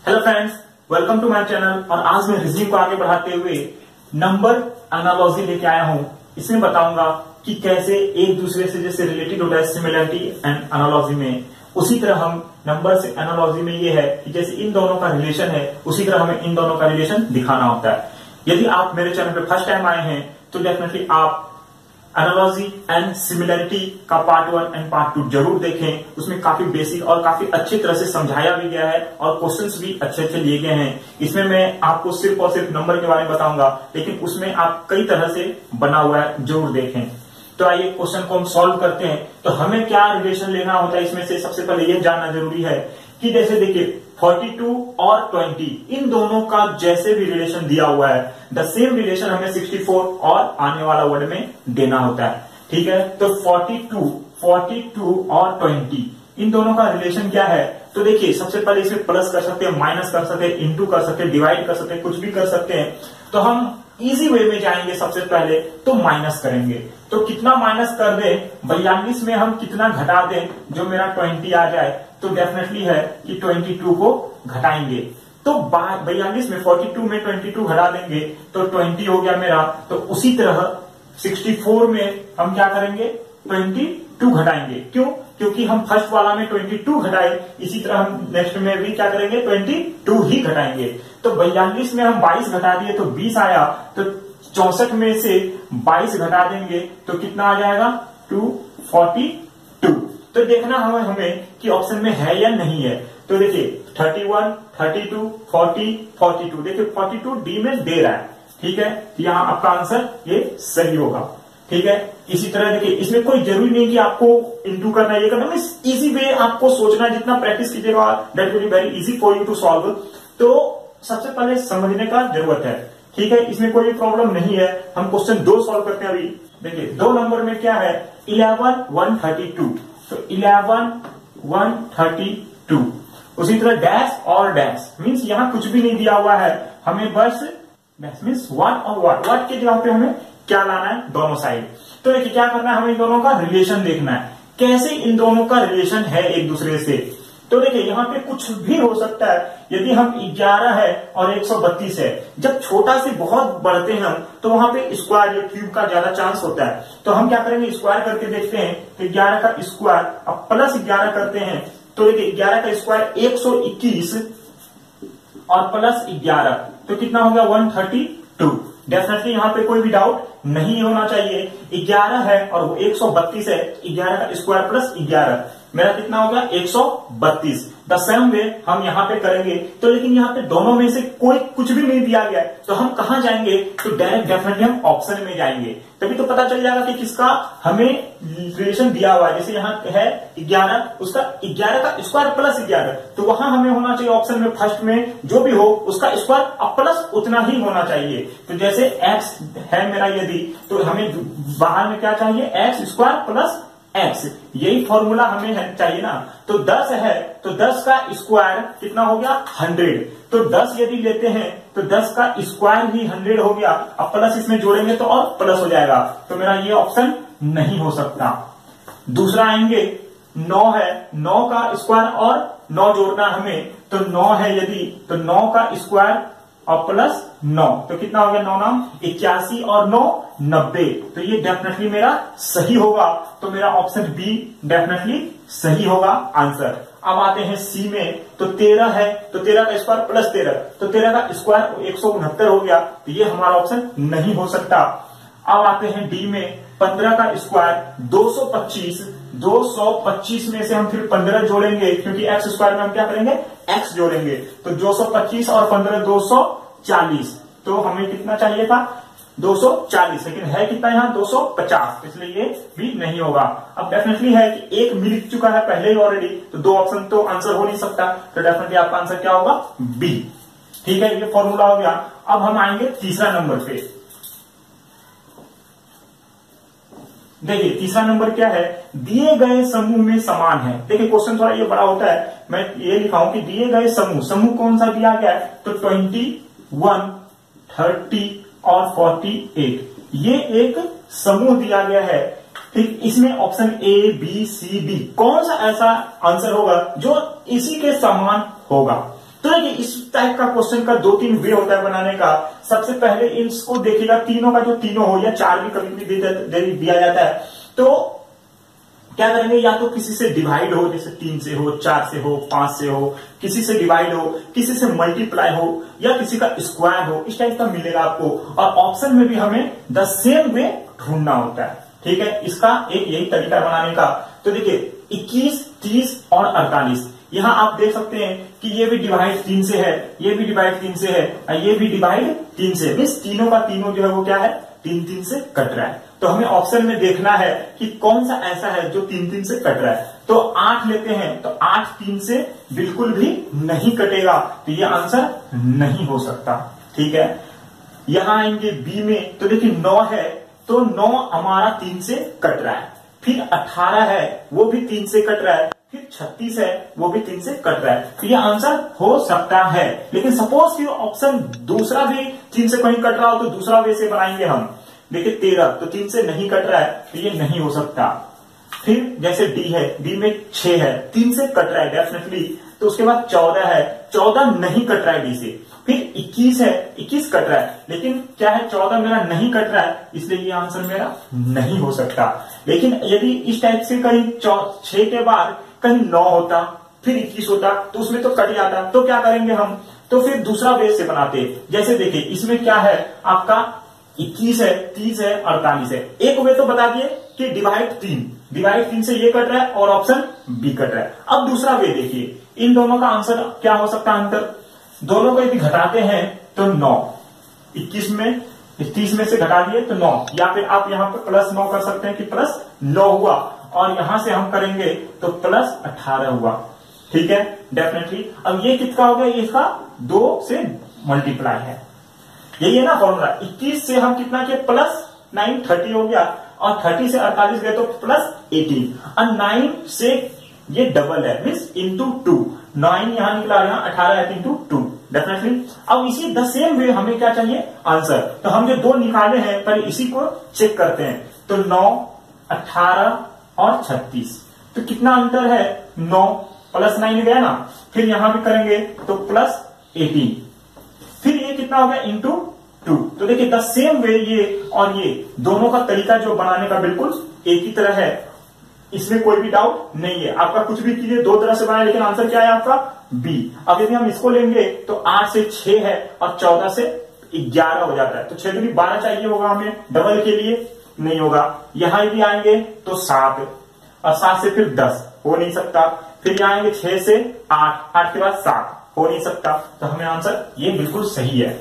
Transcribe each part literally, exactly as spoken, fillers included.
Hello friends, welcome to my channel. और आज मैं रिज्यूम को आगे बढ़ाते हुए नंबर एनालॉजी लेके आया हूं। इसमें बताऊंगा कि कैसे एक दूसरे से जैसे रिलेटेड होता है सिमिलरिटी एंड एनालॉजी में, उसी तरह हम नंबर से एनालॉजी में ये है कि जैसे इन दोनों का रिलेशन है उसी तरह हमें इन दोनों का रिलेशन दिखाना होता है। यदि आप मेरे चैनल पे फर्स्ट टाइम आए हैं तो डेफिनेटली आप एनालॉजी एंड सिमिलरिटी का part one and part two जरूर देखें। उसमें काफी बेसिक और काफी अच्छी तरह से समझाया भी गया है और क्वेश्चंस भी अच्छे अच्छे लिए गए हैं। इसमें मैं आपको सिर्फ और सिर्फ नंबर के बारे में बताऊंगा, लेकिन उसमें आप कई तरह से बना हुआ है, जरूर देखें। तो आइए क्वेश्चन को हम सॉल्व करते हैं। तो हमें क्या रिलेशन लेना होता है इसमें से सबसे पहले ये जानना जरूरी है कि जैसे देखिए बयालीस और बीस इन दोनों का जैसे भी रिलेशन दिया हुआ है, द सेम रिलेशन हमें चौंसठ और आने वाला वर्ड में देना होता है। ठीक है, तो बयालीस, बयालीस और बीस इन दोनों का रिलेशन क्या है? तो देखिए सबसे पहले इसमें प्लस कर सकते हैं, माइनस कर सकते हैं, इंटू कर सकते हैं, डिवाइड कर सकते हैं, कुछ भी कर सकते हैं। तो हम इजी वे में जाएंगे, सबसे पहले तो माइनस करेंगे। तो कितना माइनस कर दे, बयालीस में हम कितना घटा दें जो मेरा बीस आ जाए, तो डेफिनेटली है कि बाईस को घटाएंगे। तो बयालीस में बयालीस में बाईस घटा देंगे तो बीस हो गया मेरा। तो उसी तरह चौंसठ में हम क्या करेंगे, बाईस घटाएंगे। क्यों? क्योंकि हम फर्स्ट वाला में बाईस घटाए, इसी तरह हम नेक्स्ट में भी क्या करेंगे, बाईस ही घटाएंगे। तो बयालीस में हम बाईस घटा दिए तो बीस आया, तो चौसठ में से बाईस घटा देंगे तो कितना आ जाएगा, दो सौ बयालीस। तो देखना हमें हमें कि ऑप्शन में है या नहीं है। तो देखिए इकतीस, बत्तीस, चालीस, बयालीस, देखिए बयालीस डी में दे रहा है। ठीक है, यहाँ आपका आंसर ये सही होगा। ठीक है, इसी तरह देखिए इसमें कोई जरूरी नहीं कि आपको इंटू करना, ये करना, इजी वे आपको सोचना, जितना प्रैक्टिस कीजिएगा that will be very easy for you to solve. तो सबसे पहले समझने का जरूरत है। ठीक है, इसमें कोई प्रॉब्लम नहीं है। हम क्वेश्चन दो सॉल्व करते हैं अभी। देखिए दो नंबर में क्या है, इलेवन वन थर्टी टू। तो इलेवन वन थर्टी टू, उसी तरह डैश और डैश मीन्स यहाँ कुछ भी नहीं दिया हुआ है, हमें बस डैश मीन्स वन और वन, वन के जगह पे हमें क्या लाना है, दोनों साइड। तो देखिए क्या करना है, हमें इन दोनों का रिलेशन देखना है, कैसे इन दोनों का रिलेशन है एक दूसरे से। तो देखिए यहाँ पे कुछ भी हो सकता है। यदि हम ग्यारह है और एक सौ बत्तीस है, जब छोटा से बहुत बढ़ते हैं हम, तो वहां पे स्क्वायर या क्यूब का ज्यादा चांस होता है। तो हम क्या करेंगे, स्क्वायर करके देखते हैं। तो ग्यारह का स्क्वायर अब प्लस ग्यारह करते हैं, तो देखिए ग्यारह का स्क्वायर एक सौ इक्कीस और प्लस ग्यारह, तो कितना हो गया, एक सौ बत्तीस। डेफिनेटली यहाँ पे कोई भी डाउट नहीं होना चाहिए। ग्यारह है और वो एक सौ बत्तीस है, ग्यारह का स्क्वायर प्लस ग्यारह, मेरा कितना हो गया, एक सौ बत्तीस। द सेम वे हम यहाँ पे करेंगे। तो लेकिन यहाँ पे दोनों में से कोई कुछ भी नहीं दिया गया है, तो हम कहाँ जाएंगे, तो डायरेक्ट डेफिनेटली हम ऑप्शन में जाएंगे। तभी तो पता चल जाएगा कि किसका हमें रिलेशन दिया हुआ है। जैसे यहाँ है ग्यारह, उसका ग्यारह का स्क्वायर प्लस ग्यारह, तो वहां हमें होना चाहिए ऑप्शन में फर्स्ट में जो भी हो उसका स्क्वायर प्लस उतना ही होना चाहिए। तो जैसे एक्स है मेरा यदि, तो हमें बाहर में क्या चाहिए, एक्स स्क्वायर प्लस एक्स, यही फॉर्मूला हमें चाहिए ना। तो दस है तो दस का स्क्वायर कितना हो गया, हंड्रेड। तो दस यदि लेते हैं तो दस का स्क्वायर ही हंड्रेड हो गया। अब प्लस इसमें जोड़ेंगे तो और प्लस हो जाएगा, तो मेरा ये ऑप्शन नहीं हो सकता। दूसरा आएंगे, नौ है, नौ का स्क्वायर और नौ जोड़ना हमें, तो नौ है यदि, तो नौ का स्क्वायर और प्लस नौ, तो कितना हो गया, नौ नाम इक्यासी और नौ नब्बे। तो ये डेफिनेटली मेरा सही होगा। तो मेरा ऑप्शन बी डेफिनेटली सही होगा आंसर। अब आते हैं सी में। तो तेरह है तो तेरह का स्क्वायर प्लस तेरह, तो तेरह का स्क्वायर एक सौ उनहत्तर हो गया, तो ये हमारा ऑप्शन नहीं हो सकता। अब आते हैं डी में, पंद्रह का स्क्वायर दो सौ पच्चीस, दो सौ पच्चीस में से हम फिर पंद्रह जोड़ेंगे, क्योंकि एक्स स्क्वायर में हम क्या करेंगे, एक्स जोड़ेंगे। तो दो सौ पच्चीस और पंद्रह दो सौ चालीस, तो हमें कितना चाहिए था, दो सौ चालीस, लेकिन है कितना यहाँ, दो सौ पचास, इसलिए ये भी नहीं होगा। अब डेफिनेटली है कि एक मिल चुका है पहले ही ऑलरेडी, तो दो ऑप्शन तो आंसर हो नहीं सकता। तो डेफिनेटली आपका आंसर क्या होगा, बी। ठीक है, ये फॉर्मूला हो गया। अब हम आएंगे तीसरा नंबर पे। देखिए तीसरा नंबर क्या है, दिए गए समूह में समान है। देखिए क्वेश्चन थोड़ा ये बड़ा होता है, मैं ये लिखा हूं कि दिए गए समूह, समूह कौन सा दिया गया है, तो इक्कीस, तीस और अड़तालीस, ये एक समूह दिया गया है। ठीक, इसमें option A B C D कौन सा ऐसा आंसर होगा जो इसी के समान होगा। तो देखिए इस टाइप का क्वेश्चन का दो तीन वे होता है बनाने का। सबसे पहले इसको देखिएगा, तीनों का जो तीनों हो या चार भी कभी भी दिया जाता है तो क्या करेंगे, या तो किसी से डिवाइड हो, जैसे तीन से हो, चार से हो, पांच से हो, किसी से डिवाइड हो, किसी से मल्टीप्लाई हो, या किसी का स्क्वायर हो, इस टाइप का मिलेगा आपको। और ऑप्शन में भी हमें द सेम वे ढूंढना होता है। ठीक है, इसका एक यही तरीका बनाने का। तो देखिए इक्कीस, तीस और अड़तालीस, यहाँ आप देख सकते हैं कि ये भी डिवाइड तीन से है, ये भी डिवाइड तीन से है, और ये भी डिवाइड तीन से, मीन्स तीनों का तीनों जो है वो क्या है, तीन तीन से कट रहा है। तो हमें ऑप्शन में देखना है कि कौन सा ऐसा है जो तीन तीन से कट रहा है। तो आठ लेते हैं, तो आठ तीन से बिल्कुल भी नहीं कटेगा, तो ये आंसर नहीं हो सकता। ठीक है, यहां आएंगे बी में, तो देखिए नौ है, तो नौ हमारा तीन से कट रहा है। फिर अठारह है, वो भी तीन से कट रहा है। फिर छत्तीस है, वो भी तीन से कट रहा है। तो ये आंसर हो सकता है। लेकिन सपोज कि ऑप्शन दूसरा भी तीन से कहीं कट रहा हो, तो दूसरा वे से बनाएंगे हम। देखिए तेरह, तो तीन से नहीं कट रहा है, तो ये नहीं हो सकता। फिर जैसे डी है, डी में छह है, तीन से कट रहा है डेफिनेटली। तो उसके बाद चौदह है, चौदह नहीं कट रहा है डी से। फिर इक्कीस है, इक्कीस कट रहा है, लेकिन क्या है, चौदह मेरा नहीं कट रहा है, इसलिए ये आंसर मेरा नहीं हो सकता। लेकिन यदि इस टाइप से कहीं छह के बाद कहीं नौ होता, फिर इक्कीस होता, तो उसमें तो कट जाता। तो क्या करेंगे हम, तो फिर दूसरा वे से बनाते। जैसे देखिए इसमें क्या है, आपका इक्कीस है, तीस है, अड़तालीस है। एक वे तो बता दिए कि डिवाइड तीन, डिवाइड तीन से ये कट रहा है और ऑप्शन बी कट रहा है। अब दूसरा वे देखिए, इन दोनों का आंसर क्या हो सकता है, अंतर दोनों को यदि घटाते हैं तो नौ, इक्कीस में तीस में से घटा दिए तो नौ, या फिर आप यहाँ पर प्लस नौ कर सकते हैं कि प्लस नौ हुआ, और यहां से हम करेंगे तो प्लस अठारह हुआ। ठीक है, डेफिनेटली। अब ये कितना हो गया, ये इसका दो से मल्टीप्लाई है, यही है ना फॉर्मूला। इक्कीस से हम कितना किए, प्लस नाइन, थर्टी हो गया, और थर्टी से अड़तालीस गए तो प्लस एटीन, और नाइन से ये डबल है, मीन्स इंटू टू, नाइन यहां निकला, यहाँ अठारह है इंटू टू, डेफिनेटली। अब इसी द सेम वे हमें क्या चाहिए, आंसर। तो हम जो दो निकाले हैं पहले इसी को चेक करते हैं। तो नौ, अठारह और छत्तीस, तो कितना अंतर है, नौ प्लस नाइन गया ना। फिर यहां भी करेंगे तो प्लस एटीन, फिर ये कितना हो गया, इंटू टू। तो देखिए द सेम वे ये और ये दोनों का तरीका जो बनाने का बिल्कुल एक ही तरह है, इसमें कोई भी डाउट नहीं है। आपका कुछ भी कीजिए, दो तरह से बनाए, लेकिन आंसर क्या है आपका, बी। अब यदि हम इसको लेंगे तो आठ से छह है और चौदह से ग्यारह हो जाता है, तो छह दूनी बारह चाहिए होगा हमें डबल के लिए, नहीं होगा। यहां यदि आएंगे तो सात, और सात से फिर दस, हो नहीं सकता। फिर यहां आएंगे छह से आठ, आठ के बाद सात, हो नहीं सकता। तो हमें आंसर ये बिल्कुल सही है।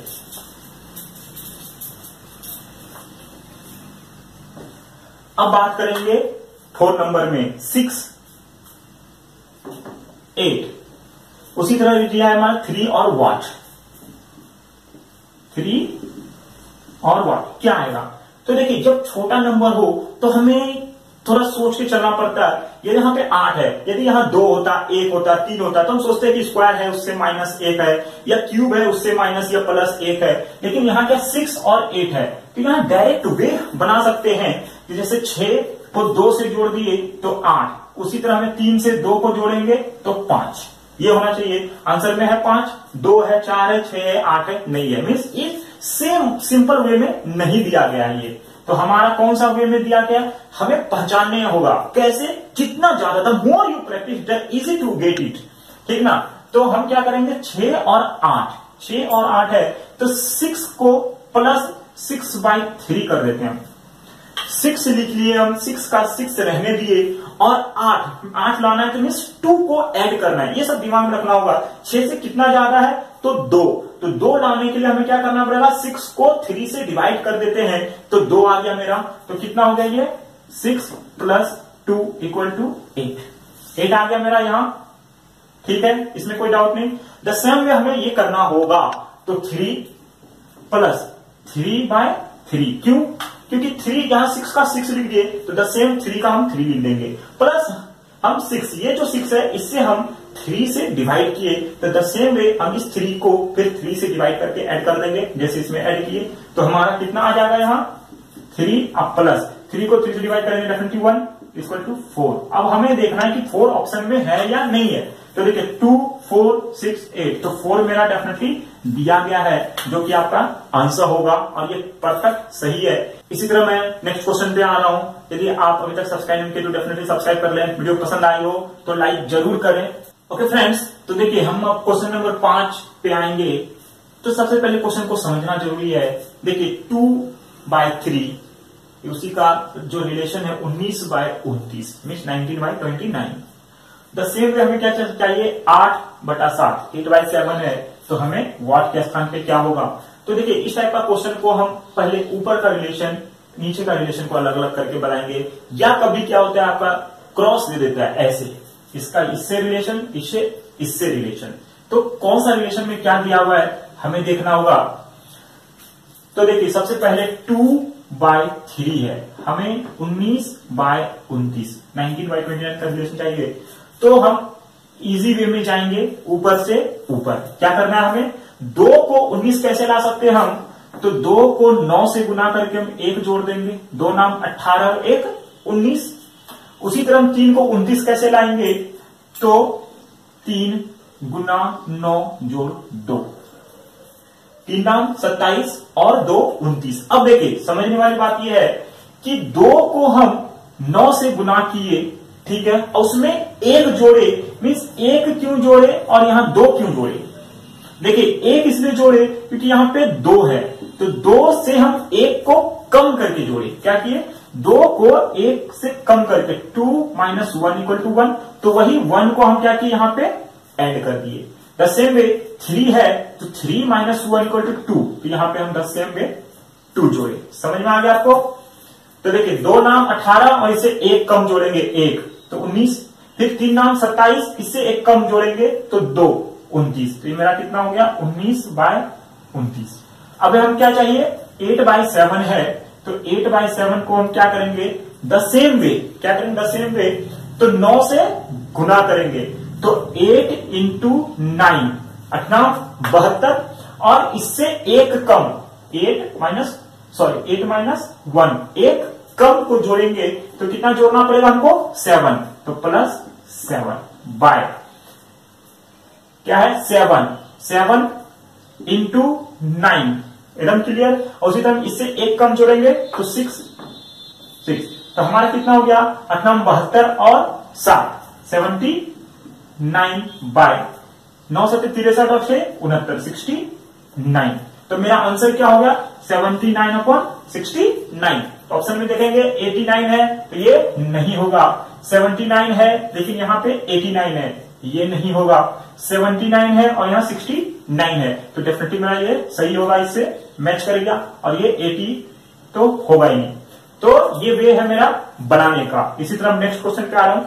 अब बात करेंगे फोर्थ नंबर में, सिक्स, एट। उसी तरह दिया है हमारा थ्री और वॉट, थ्री और वॉट क्या आएगा। तो देखिए जब छोटा नंबर हो तो हमें थोड़ा सोच के चलना पड़ता है। यदि यहाँ पे आठ है, यदि यहाँ दो होता, एक होता, तीन होता, तो हम सोचते हैं कि स्क्वायर है उससे माइनस एक है, या क्यूब है उससे माइनस या प्लस एक है। लेकिन यहाँ क्या सिक्स और एट है, तो यहाँ डायरेक्ट वे बना सकते हैं। जैसे छह को दो से जोड़ दिए तो आठ, उसी तरह हमें तीन से दो को जोड़ेंगे तो पांच, ये होना चाहिए। आंसर में है पांच, दो है, चार है, छह है, आठ है, नहीं है, मीन्स ये सेम सिंपल वे में नहीं दिया गया है ये। तो हमारा कौन सा वे में दिया गया, हमें पहचानने होगा कैसे, जितना ज्यादा, the more you practice the easy to get it, ठीक ना। तो हम क्या करेंगे, छह और आठ, छह और आठ है तो सिक्स को प्लस सिक्स बाई थ्री कर देते हैं। सिक्स लिख लिए हम, सिक्स का सिक्स रहने दिए, और आठ, आठ लाना है तो मीन्स टू को ऐड करना है, ये सब दिमाग में रखना होगा। छह से कितना ज्यादा है तो दो, तो दो लाने के लिए हमें क्या करना पड़ेगा, सिक्स को थ्री से डिवाइड कर देते हैं, तो दो आ गया मेरा। तो कितना हो गया ये, six plus two equal to eight, eight आ गया मेरा यहां, ठीक है, इसमें कोई डाउट नहीं। द सेम वे हमें ये करना होगा, तो three plus three by three, क्यों, क्योंकि थ्री यहां सिक्स का सिक्स लिख दिए, तो द सेम थ्री का हम थ्री लिख देंगे, प्लस हम सिक्स, ये जो सिक्स है इससे हम थ्री से डिवाइड किए, तो द सेम वे हम इस थ्री को फिर थ्री से डिवाइड करके ऐड कर देंगे, जैसे इसमें ऐड किए। तो हमारा कितना आ जाएगा यहाँ, थ्री अब प्लस थ्री को थ्री से डिवाइड करेंगे, definitely one equal to four. अब हमें देखना है कि फोर ऑप्शन में है या नहीं है, तो देखिए टू फोर सिक्स एट, तो फोर मेरा डेफिनेटली दिया गया है जो कि आपका आंसर होगा और ये परफेक्ट सही है। इसी तरह मैं नेक्स्ट क्वेश्चन पे आ रहा हूं। यदि आप अभी तक सब्सक्राइब नहीं किए तो डेफिनेटली सब्सक्राइब कर लें। वीडियो पसंद आई हो तो लाइक जरूर करें। ओके फ्रेंड्स, तो देखिए हम अब क्वेश्चन नंबर पांच पे आएंगे। तो सबसे पहले क्वेश्चन को समझना जरूरी है। देखिए टू बाय थ्री, उसी का जो रिलेशन है उन्नीस बाय उनतीस means nineteen by twenty nine. The same way हमें क्या चाहिए, आठ बटा सात, एट बाई सेवन है, तो हमें वाट के स्थान पे क्या होगा। तो देखिए इस टाइप का क्वेश्चन को हम पहले ऊपर का रिलेशन नीचे का रिलेशन को अलग अलग करके बनाएंगे, या कभी क्या होता है आपका क्रॉस दे देता है ऐसे, इसका इससे रिलेशन, इससे इससे रिलेशन। तो कौन सा रिलेशन में क्या दिया हुआ है हमें देखना होगा। तो देखिए सबसे पहले टू बाय थ्री है, हमें उन्नीस बाय उनतीस, नाइनटीन बाय ट्वेंटी नाइन का रिलेशन चाहिए। तो हम इजी वे में जाएंगे ऊपर से ऊपर। क्या करना है हमें, दो को उन्नीस कैसे ला सकते हैं हम, तो दो को नौ से गुना करके हम एक जोड़ देंगे, दो नाम अट्ठारह और एक उन्नीस। उसी तरह हम तीन को उनतीस कैसे लाएंगे, तो तीन गुना नौ जोड़ दो, तीन नाम सत्ताईस और दो उनतीस। अब देखिए समझने वाली बात यह है कि दो को हम नौ से गुना किए, ठीक है, और उसमें एक जोड़े, मीन्स एक क्यों जोड़े और यहां दो क्यों जोड़े। देखिए एक इसलिए जोड़े क्योंकि यहां पे दो है, तो दो से हम एक को कम करके जोड़े। क्या किए, दो को एक से कम करके, two minus one equal to one, तो वही वन को हम क्या किए यहां पे ऐड कर दिए। द सेम वे थ्री है, तो three minus one equal to two, two यहां पे हम द सेम वे टू जोड़े। समझ में आ गया आपको। तो देखिए दो नाम अठारह और इससे एक कम जोड़ेंगे एक, तो उन्नीस, फिर तीन नाम सत्ताईस, इससे एक कम जोड़ेंगे तो दो उनतीस, तो ये मेरा कितना हो गया उन्नीस बाय उनतीस। अब हम क्या चाहिए, एट बाय सेवन है, तो एट बाय सेवन को हम क्या करेंगे, द सेम वे, क्या करेंगे द सेम वे, तो नौ से गुना करेंगे, तो एट इंटू नाइन, अठना बहत्तर, और इससे एक कम, eight minus sorry eight minus one, एक कम को जोड़ेंगे तो कितना जोड़ना पड़ेगा हमको, सेवन, तो प्लस सेवन बाय क्या है सेवन, सेवन इंटू नाइन, एकदम क्लियर। और उसी तरह इससे एक कम जोड़ेंगे तो सिक्स, सिक्स, तो हमारा कितना हो गया, अठना बहत्तर और सात, सेवेंटी नाइन बाय नौ सत्तर तिरसठ और छह उनहत्तर, सिक्सटी नाइन। तो मेरा आंसर क्या हो गया, seventy nine upon sixty nine. Option में देखेंगे एटी नाइन है तो ये नहीं होगा, सेवेंटी नाइन है लेकिन यहाँ पे एटी नाइन है, ये नहीं होगा, सेवेंटी नाइन है और यहाँ सिक्सटी नाइन है, तो डेफिनेटली मेरा ये सही होगा, इससे मैच करेगा, और ये एटी तो होगा ही नहीं। तो ये वे है मेरा बनाने का। इसी तरह नेक्स्ट क्वेश्चन पे आ रहा हूं।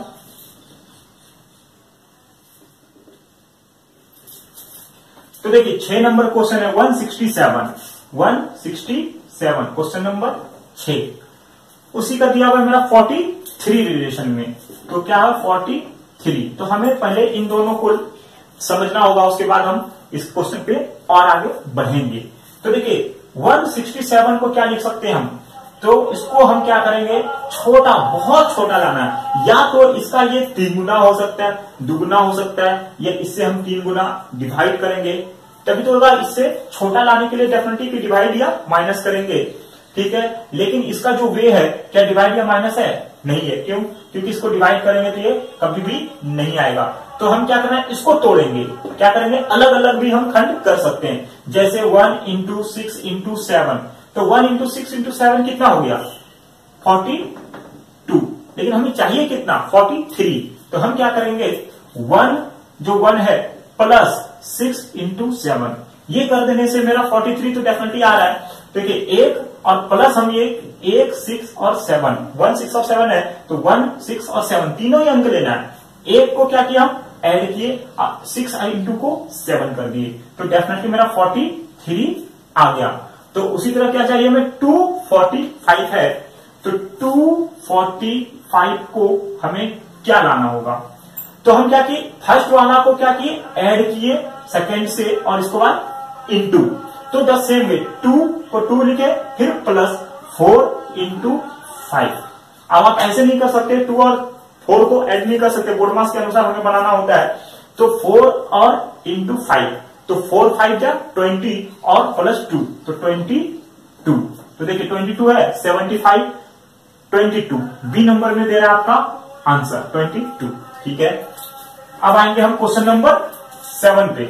तो देखिए छह नंबर क्वेश्चन है one sixty seven, one sixty seven question number छह। उसी का दिया हुआ है मेरा फोर्टी थ्री रिलेशन में, तो क्या है फोर्टी थ्री, तो हमें पहले इन दोनों को समझना होगा, उसके बाद हम इस क्वेश्चन पे और आगे बढ़ेंगे। तो देखिए वन सिक्सटी सेवन को क्या लिख सकते हैं हम, तो इसको हम क्या करेंगे, छोटा, बहुत छोटा लाना है, या तो इसका ये तीन गुना हो सकता है, दुगुना हो सकता है, या इससे हम तीन गुना डिवाइड करेंगे, तभी तो होगा। इससे छोटा लाने के लिए डेफिनेटली डिवाइड या माइनस करेंगे, ठीक है। लेकिन इसका जो वे है, क्या डिवाइड या माइनस है, नहीं है, क्यों, क्योंकि इसको डिवाइड करेंगे तो ये कभी भी नहीं आएगा। तो हम क्या करना है, इसको तोड़ेंगे, क्या करेंगे, अलग अलग भी हम खंड कर सकते हैं, जैसे one into six into seven, तो one into six into seven कितना हो गया, फोर्टी टू, लेकिन हमें चाहिए कितना, फोर्टी थ्री। तो हम क्या करेंगे, वन जो वन है प्लस सिक्स इंटू सेवन, ये कर देने से मेरा फोर्टी थ्री तो डेफिनेटली आ रहा है। देखिए एक और प्लस हम ये एक सिक्स और सेवन, वन सिक्स और सेवन है, तो वन सिक्स और सेवन तीनों ही अंक लेना है। एक को क्या किया, ऐड किए, सिक्स इंटू को सेवन कर दिए, तो डेफिनेटली मेरा फोर्टी थ्री आ गया। तो उसी तरह क्या चाहिए हमें, टू फोर्टी फाइव है, तो टू फोर्टी फाइव को हमें क्या लाना होगा, तो हम क्या किए, फर्स्ट वाला को क्या किए, ऐड किए सेकेंड से, और इसके बाद इंटू, तो द सेम वे टू को टू लिखे, फिर प्लस फोर इंटू फाइव। अब आप ऐसे नहीं कर सकते, टू और फोर को ऐड नहीं कर सकते, बोर्ड मास के अनुसार हमें बनाना होता है, तो फोर और इंटू फाइव, तो फोर फाइव जा ट्वेंटी और प्लस टू, तो ट्वेंटी टू। तो देखिए ट्वेंटी टू है, seventy five, twenty two. B number में दे रहा है आपका आंसर ट्वेंटी टू। ठीक है, अब आएंगे हम क्वेश्चन नंबर सेवन पे।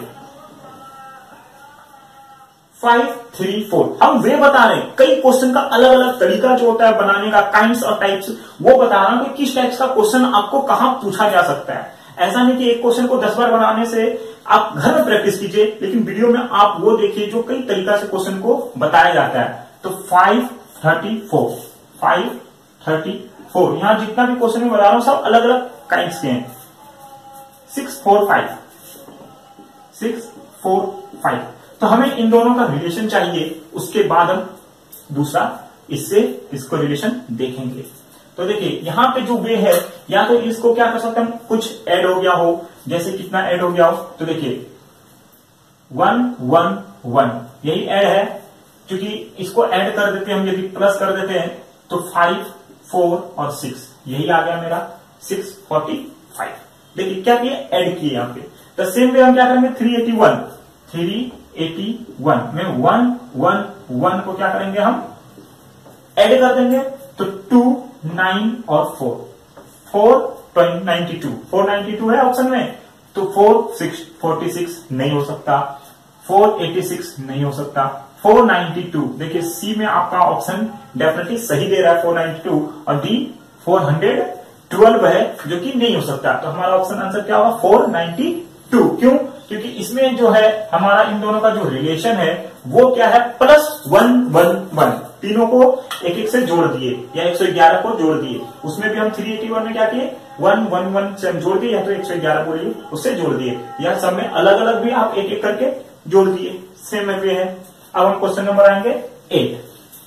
फाइव थ्री फोर हम वे बता रहे हैं, कई क्वेश्चन का अलग अलग तरीका जो होता है बनाने का, काइंड्स और टाइप्स, वो बता रहा हूं कि किस टाइप्स का क्वेश्चन आपको कहां पूछा जा सकता है। ऐसा नहीं कि एक क्वेश्चन को दस बार बनाने से आप घर में प्रैक्टिस कीजिए, लेकिन वीडियो में आप वो देखिए जो कई तरीका से क्वेश्चन को बताया जाता है। तो five thirty four, five thirty four, यहां जितना भी क्वेश्चन में बता रहा हूं सब अलग अलग काइंड्स के हैं। Six four five, six four five, तो हमें इन दोनों का रिलेशन चाहिए, उसके बाद हम दूसरा इससे इसको रिलेशन देखेंगे। तो देखिए यहां पे जो वे है, या तो इसको क्या कर सकते हैं हम, कुछ ऐड हो गया हो, जैसे कितना ऐड हो गया हो, तो देखिए वन वन वन, यही ऐड है, क्योंकि इसको ऐड कर देते हैं हम, यदि प्लस कर देते हैं तो फाइव फोर और सिक्स, यही आ गया मेरा सिक्स फोर्टी फाइव। देखिए क्या किए, ऐड किए यहाँ पे। तो सेम वे हम क्या करेंगे, three eighty one, three eighty one में वन वन वन को क्या करेंगे हम, ऐड कर देंगे, तो टू नाइन और four, four ninety two, four ninety two है ऑप्शन में, तो फोर सिक्स फोर्टी सिक्स नहीं हो सकता, फोर एटी सिक्स नहीं हो सकता, फोर नाइन्टी टू, देखिए सी में आपका ऑप्शन डेफिनेटली सही दे रहा है फोर नाइन्टी टू, और डी फोर हंड्रेड ट्वेल्व है जो कि नहीं हो सकता। तो हमारा ऑप्शन आंसर क्या होगा, फोर नाइन्टी टू। क्यों, क्योंकि इसमें जो है हमारा इन दोनों का जो रिलेशन है वो क्या है, प्लस वन वन वन, तीनों को एक एक से जोड़ दिए, या एक सौ ग्यारह को जोड़ दिए। उसमें भी हम थ्री एटी वन में क्या किए, वन वन वन से हम जोड़ दिए, या तो एक सौ ग्यारह बोलिए उससे जोड़ दिए, या सब में अलग अलग भी आप एक एक करके जोड़ दिए, सेम वे है। अब हम क्वेश्चन नंबर आएंगे एट।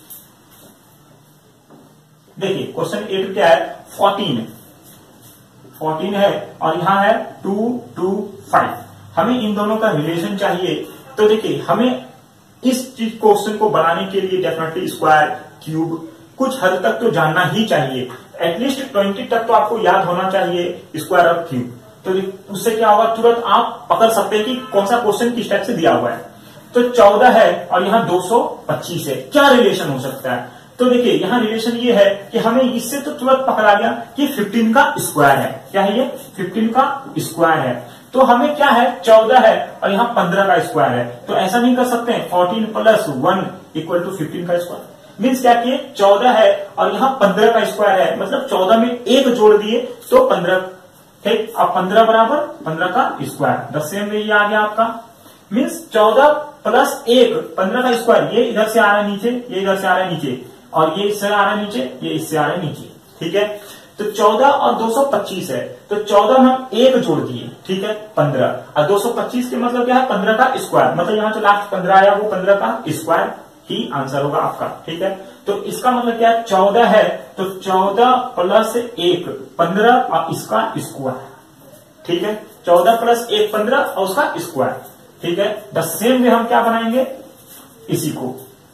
देखिए क्वेश्चन एट क्या है, फोर्टीन, फोर्टीन है और यहां है टू टू फाइव, हमें इन दोनों का रिलेशन चाहिए। तो देखिए हमें इस चीज क्वेश्चन को बनाने के लिए डेफिनेटली स्क्वायर, क्यूब, कुछ हद तक तो जानना ही चाहिए, एटलीस्ट ट्वेंटी तक तो आपको याद होना चाहिए स्क्वायर और क्यूब। तो उससे क्या होगा, तुरंत आप पकड़ सकते हैं कि कौन सा क्वेश्चन किस टाइप से दिया हुआ है। तो चौदह है और यहाँ दो सौ पच्चीस है, क्या रिलेशन हो सकता है। तो देखिए यहाँ रिलेशन ये है कि हमें इससे तो तुरंत पकड़ा गया कि फिफ्टीन का स्क्वायर है, क्या है ये, फिफ्टीन का स्क्वायर है। तो हमें क्या है, चौदह है और यहाँ पंद्रह का स्क्वायर है, तो ऐसा नहीं कर सकते हैं, fourteen plus one equal to fifteen का स्क्वायर, मीन्स क्या किए, चौदह है और यहाँ पंद्रह का स्क्वायर है, मतलब चौदह में एक जोड़ दिए तो पंद्रह, ठीक। अब पंद्रह बराबर पंद्रह का स्क्वायर, द सेम वे ये आ गया आपका, मीन्स चौदह प्लस एक, पंद्रह का स्क्वायर, ये इधर से आ रहा है नीचे, ये इधर से आ रहा है नीचे, और ये इससे आ रहा है नीचे, ये इससे आ रहा है नीचे, ठीक है। तो चौदह और दो सौ पच्चीस है, तो चौदह में हम एक जोड़ दिए, ठीक है, पंद्रह, और दो सौ पच्चीस के मतलब क्या है, पंद्रह का स्क्वायर, मतलब यहाँ जो लास्ट पंद्रह आया वो पंद्रह का स्क्वायर ही आंसर होगा आपका, ठीक है। तो इसका मतलब क्या है, चौदह है तो चौदह प्लस एक पंद्रह और इसका स्क्वायर, ठीक है, चौदह प्लस एक पंद्रह और उसका स्क्वायर, ठीक है। द सेम वे हम क्या बनाएंगे, इसी को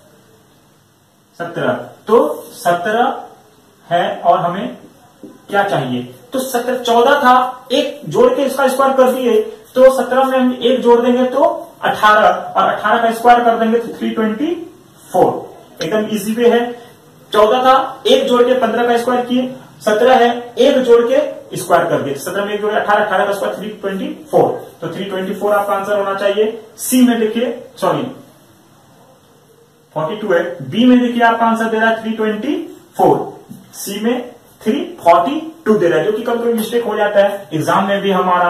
सत्रह, तो सत्रह है और हमें क्या चाहिए, तो सत्रह, चौदह था, एक जोड़ के इसका स्क्वायर कर दिए, तो सत्रह में हम एक जोड़ देंगे तो अठारह, और अठारह का स्क्वायर कर देंगे तो थ्री ट्वेंटी फोर, एकदम इजी वे है। चौदह था, एक जोड़ के पंद्रह का स्क्वायर किए, सत्रह है, एक जोड़ के स्क्वायर कर दिए, सत्रह में एक जोड़ अठारह, अठारह का स्क्वायर थ्री ट्वेंटी फोर, तो थ्री ट्वेंटी फोर आपका आंसर होना चाहिए। सी में देखिए, सॉरी फोर्टी टू है, बी में देखिए आपका आंसर दे रहा है थ्री ट्वेंटी फोर, सी में थ्री फोर्टी टू दे रहा है, जो कि कभी कभी मिस्टेक हो जाता है एग्जाम में भी, हमारा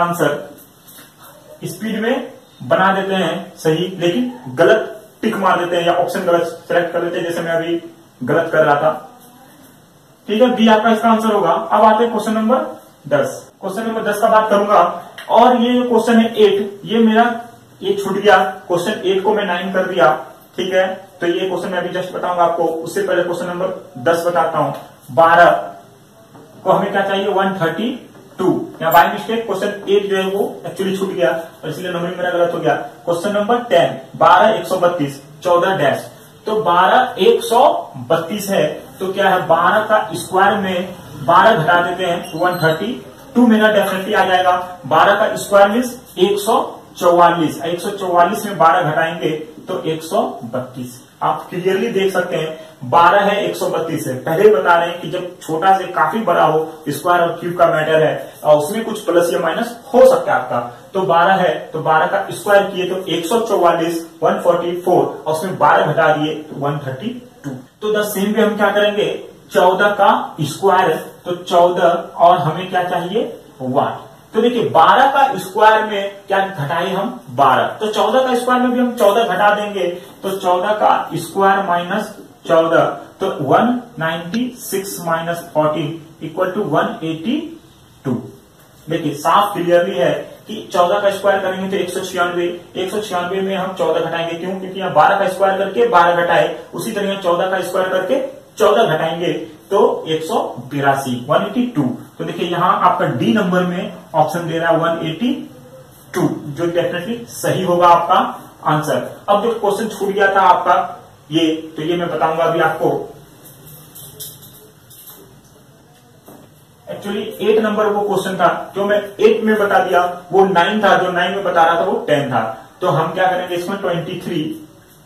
आंसर स्पीड में बना देते हैं सही, लेकिन गलत टिक मार देते हैं या ऑप्शन गलत सेलेक्ट कर देते हैं, जैसे मैं अभी गलत कर रहा था, ठीक है। बी आपका इसका आंसर होगा। अब आते हैं क्वेश्चन नंबर दस। क्वेश्चन नंबर दस का बात करूंगा, और ये जो क्वेश्चन है एट, ये मेरा ये छूट गया, क्वेश्चन एट को मैं नाइन कर दिया, ठीक है। तो ये क्वेश्चन मैं अभी जस्ट बताऊंगा आपको, उससे पहले क्वेश्चन नंबर दस बताता हूं। बारह को हमें क्या चाहिए, वन थर्टी टू, या बाय मिस्टेक क्वेश्चन एट जो है वो एक्चुअली छूट गया और इसलिए नंबरिंग मेरा गलत हो गया। क्वेश्चन नंबर टेन, बारह एक सौ बत्तीस, चौदह डैश, तो बारह एक सौ बत्तीस है, तो क्या है, बारह का स्क्वायर में बारह घटा देते हैं, वन थर्टी टू मेरा डेफिनेटली आ जाएगा। बारह का स्क्वायर मीन्स एक सौ चौवालीस, एक सौ चौवालीस में बारह घटाएंगे तो एक सौ बत्तीस। आप क्लियरली देख सकते हैं बारह है एक सौ बत्तीस है। पहले बता रहे हैं कि जब छोटा से काफी बड़ा हो, स्क्वायर और क्यूब का मैटर है और उसमें कुछ प्लस या माइनस हो सकता है आपका, तो बारह है तो बारह का स्क्वायर किए तो एक सौ चौवालीस, एक सौ चौवालीस और उसमें बारह घटा दिए तो एक सौ बत्तीस। तो द सेम वे हम क्या करेंगे, चौदह का स्क्वायर तो चौदह और हमें क्या चाहिए वाट। तो देखिए बारह का स्क्वायर में क्या घटाए हम बारह, तो चौदह का स्क्वायर में भी हम चौदह घटा देंगे तो चौदह का स्क्वायर माइनस चौदह तो एक सौ छियानवे माइनस चौदह इक्वल टू एक सौ बयासी। देखिए साफ क्लियरली है कि चौदह का स्क्वायर करेंगे तो एक सौ छियानवे, एक सौ छियानवे में हम चौदह घटाएंगे, क्यों, क्योंकि यहाँ बारह का स्क्वायर करके बारह घटाए, उसी तरह चौदह का स्क्वायर करके चौदह घटाएंगे तो एक सौ बिरासी, एक सौ बयासी। तो देखिए यहाँ आपका डी नंबर में ऑप्शन दे रहा है एक सौ बयासी, जो डेफिनेटली सही होगा आपका आंसर। अब जो क्वेश्चन छूट गया था आपका ये, तो ये मैं बताऊंगा अभी आपको। एक्चुअली एट नंबर वो क्वेश्चन था जो मैं एट में बता दिया, वो नाइन था, जो नाइन में बता रहा था वो टेन था। तो हम क्या करेंगे इसमें तेईस,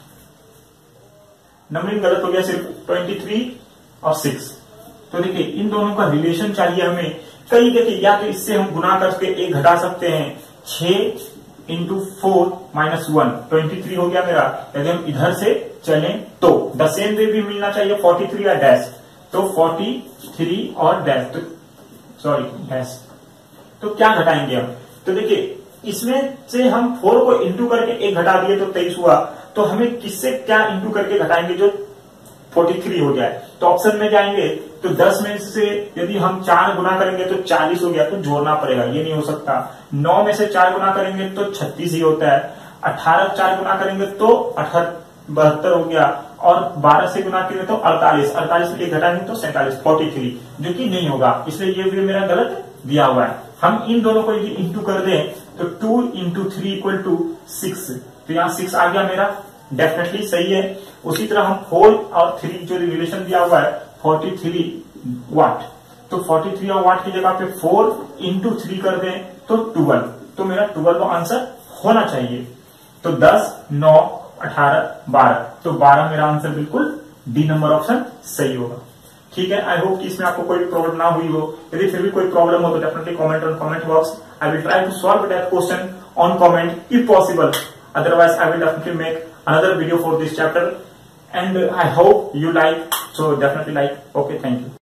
नंबरिंग गलत हो गया, सिर्फ तेईस और सिक्स। तो देखिए इन दोनों का रिलेशन चाहिए हमें। कई देखिए या तो इससे हम गुना करके एक घटा सकते हैं, छह into four minus one, twenty three हो गया मेरा। यदि हम इधर से चलें तो द सेम वे भी मिलना चाहिए, फोर्टी थ्री या डैश, तो फोर्टी थ्री और डैश, तो सॉरी डैश, तो क्या घटाएंगे हम। तो देखिए इसमें से हम फोर को इंटू करके एक घटा दिए तो तेईस हुआ, तो हमें किससे क्या इंटू करके घटाएंगे जो तैंतालीस हो जाए। तो ऑप्शन में जाएंगे तो दस में से यदि हम चार गुना करेंगे तो चालीस हो गया, तो जोड़ना पड़ेगा, ये नहीं हो सकता। नौ में से चार गुना करेंगे तो छत्तीस ही होता है, अठारह चार गुना करेंगे तो अठहत्तर बहत्तर हो गया, और बारह से गुना करेंगे तो अड़तालीस, अड़तालीस से एक घटाएंगे तो सैंतालीस, फोर्टी थ्री, जो कि नहीं होगा, इसलिए ये भी मेरा गलत दिया हुआ है। हम इन दोनों को यदि इंटू कर दें तो two into three equal to six, तो यहाँ सिक्स आ गया मेरा, डेफिनेटली सही है। उसी तरह हम फोर और थ्री जो रिलेशन दिया हुआ है फोर्टी थ्री वाट, तो फोर्टी थ्री और वाट की जगह पे फोर इंटू थ्री कर दें तो ट्वेल्व, तो मेरा ट्वेल्व आंसर होना चाहिए। तो दस, नौ, अठारह, बारह, तो बारह मेरा आंसर बिल्कुल डी नंबर ऑप्शन सही होगा। ठीक है, आई होप कि इसमें आपको कोई प्रॉब्लम ना हुई हो। यदि फिर भी कोई प्रॉब्लम हो तो definitely comment on comment box, I will try to solve that question on comment if possible, otherwise I will definitely make another video for this chapter and I hope you like, so definitely like. Okay, thank you.